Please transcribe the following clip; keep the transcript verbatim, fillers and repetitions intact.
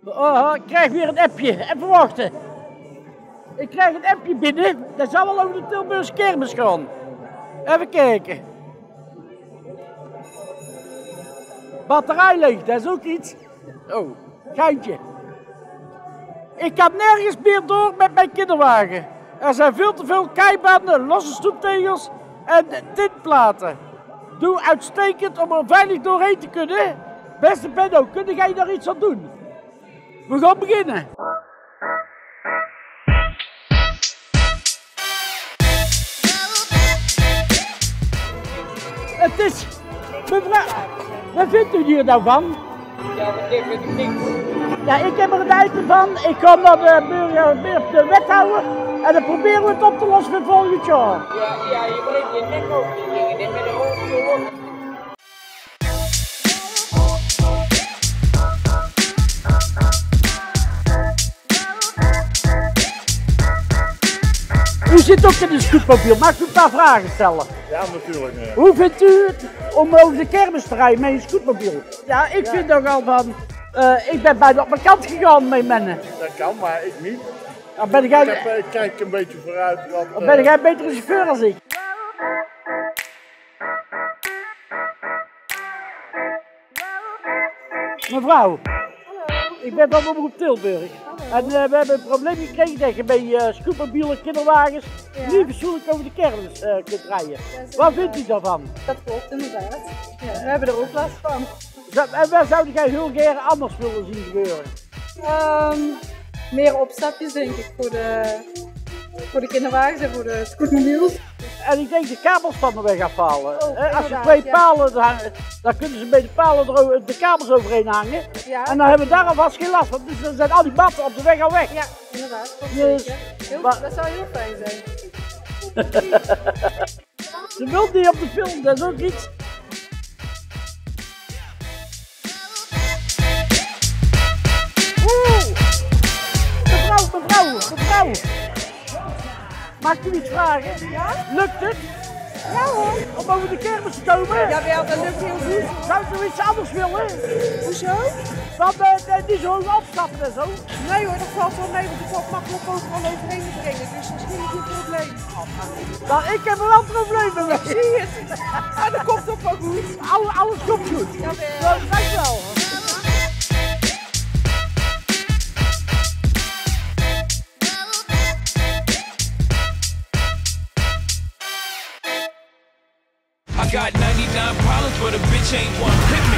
Oh, ik krijg weer een appje. Even wachten. Ik krijg een appje binnen. Dat zal wel over de Tilburgse kermis gaan. Even kijken. Batterij leeg, dat is ook iets. Oh, geintje. Ik kan nergens meer door met mijn kinderwagen. Er zijn veel te veel keibanden, losse stoeptegels en tintplaten. Doe uitstekend om er veilig doorheen te kunnen. Beste Benno, kun jij daar iets aan doen? We gaan beginnen. Het is... Mevrouw, wat vindt u hier nou van? Ja, dat vind ik niks. Ja, ik heb er een item van. Ik ga naar de, burger, de wethouder en dan proberen we het op te lossen voor volgend jaar. Ja, ja, je breekt je nek op die dingen, dit met een hoofd zo. U zit ook in de scootmobiel, mag ik u een paar vragen stellen? Ja, natuurlijk. Ja. Hoe vindt u het om over de kermis te rijden met een scootmobiel? Ja, ik ja. vind nogal van, uh, ik ben bijna op mijn kant gegaan met mennen. Dat kan, maar ik niet. Dan ben jij... ik, heb, ik kijk een beetje vooruit. Want, dan ben jij een betere chauffeur als ik. Mevrouw, ik ben van Omroep Tilburg. En uh, we hebben een probleem gekregen dat je bij uh, scootmobielen en kinderwagens ja. niet fatsoenlijk over de kermis uh, kunt rijden. Wat vindt u daarvan? Dat klopt inderdaad. Ja, we hebben er ook last van. En waar zou jij heel graag anders willen zien gebeuren? Um, meer opstapjes denk ik voor de, voor de kinderwagens en voor de scootmobiels. En ik denk de kabels van de weg afhalen. Oh, als je twee ja. palen hangen, dan kunnen ze bij de palen er, de kabels overheen hangen. Ja. En dan hebben we daar alvast geen last van. Dus dan zijn al die batten op de weg al weg. Ja, inderdaad. Dus, heel, maar, dat zou heel fijn zijn. Ze wil niet op de film, dat is ook iets. Oeh! Mevrouw, mevrouw, mevrouw! Mag ik u iets vragen? Ja? Lukt het? Ja hoor. Om over de kermis te komen? Jawel, dat lukt heel goed. Zou je iets anders willen? Hoezo? Want uh, niet zo hoog opstappen en zo. Nee hoor, dat valt wel mee, want ik valt makkelijk overal overheen te brengen. Dus dat is niet een probleem. Nou, ik heb er wel problemen mee. Zie je het? Ah, dat komt ook wel goed. Alles, alles komt goed. Jawel. Ja, dankjewel. I got ninety-nine problems, but a bitch ain't one. Hit me.